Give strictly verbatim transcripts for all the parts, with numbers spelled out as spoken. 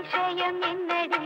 விஷயம் என்னடி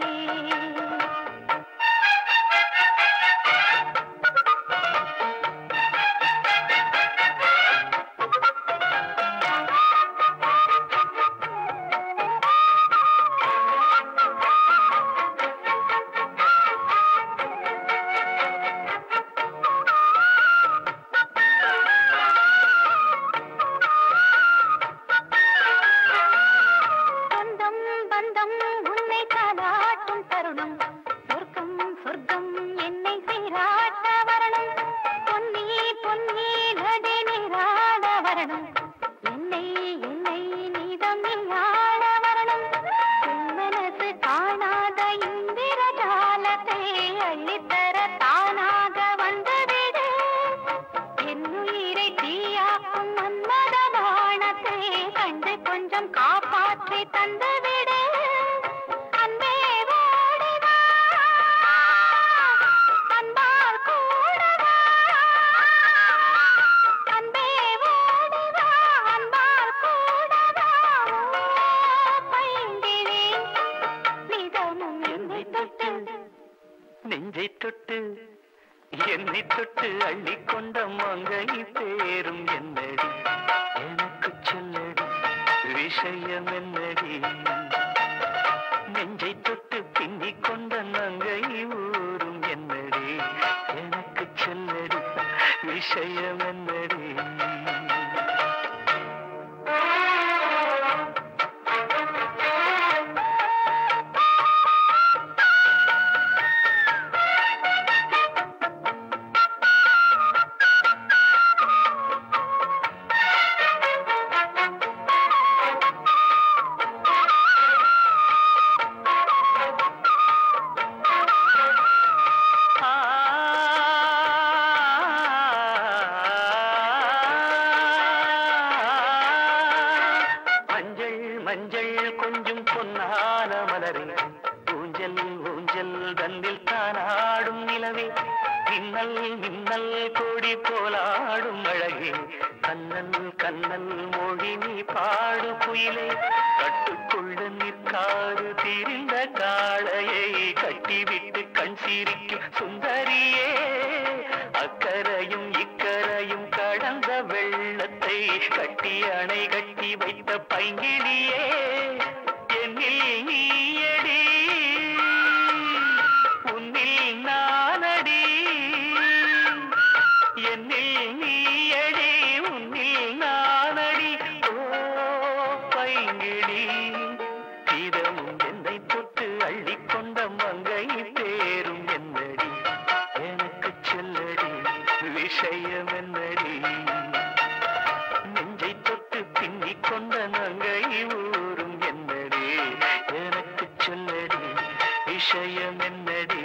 நெஞ்சை தொட்டு என்னை தொட்டு அள்ளிக்கொண்ட மங்கை பேரும் என்னடி எனக்கு சொல்லடி விஷயம் என்னடி நெஞ்சை தொட்டு பின்னிக் கொண்ட நங்கை ஊரும் என்னடி எனக்கு சொல்லடி விஷயம் என்னடி மஞ்சள் கொஞ்சம் பொன்னான மலரே ஊஞ்சல் ஊஞ்சல் தன்னில் தானாடும் நிலவே மின்னல் மின்னல் கோடி போலாடும் அழகே கண்ணல் கண்ணல் மொழி நீ பாடு குயிலே கட்டுக்குள்ள நிற்காது திரிந்த காளையை கட்டிவிட்டு கண் சிரிக்கும் சுந்தரியே அக்கரையும் இக்கரையும் கடந்த வெள்ளத்தை கட்டி அணை கட்டி வைத்த பைங்கிலியே என்னில் நீயடி உன்னில் நானடி என்னில் நீயடி உன்னில் நானடி ஓ பைங்கிளி இதமும் என்னை தொட்டு அள்ளிக்கொண்ட மங்கை பேரும் என்னடி எனக்கு சொல்லடி விஷயம் என்னடி நெஞ்சை தொட்டு பின்னிக் கொண்ட நங்கை ஊரும் என்னடி எனக்கு சொல்லடி விஷயம் என்னடி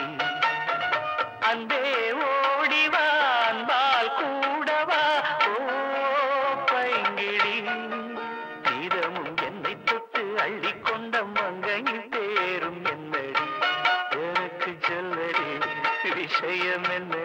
அன்பே ஓடிவா அன்பால் கூடவா ஓ பைங்கிளி இதமும் என்னை தொட்டு அள்ளிக்கொண்ட மங்கை பேரும் என்னடி எனக்கு சொல்லடி விஷயம் என்ன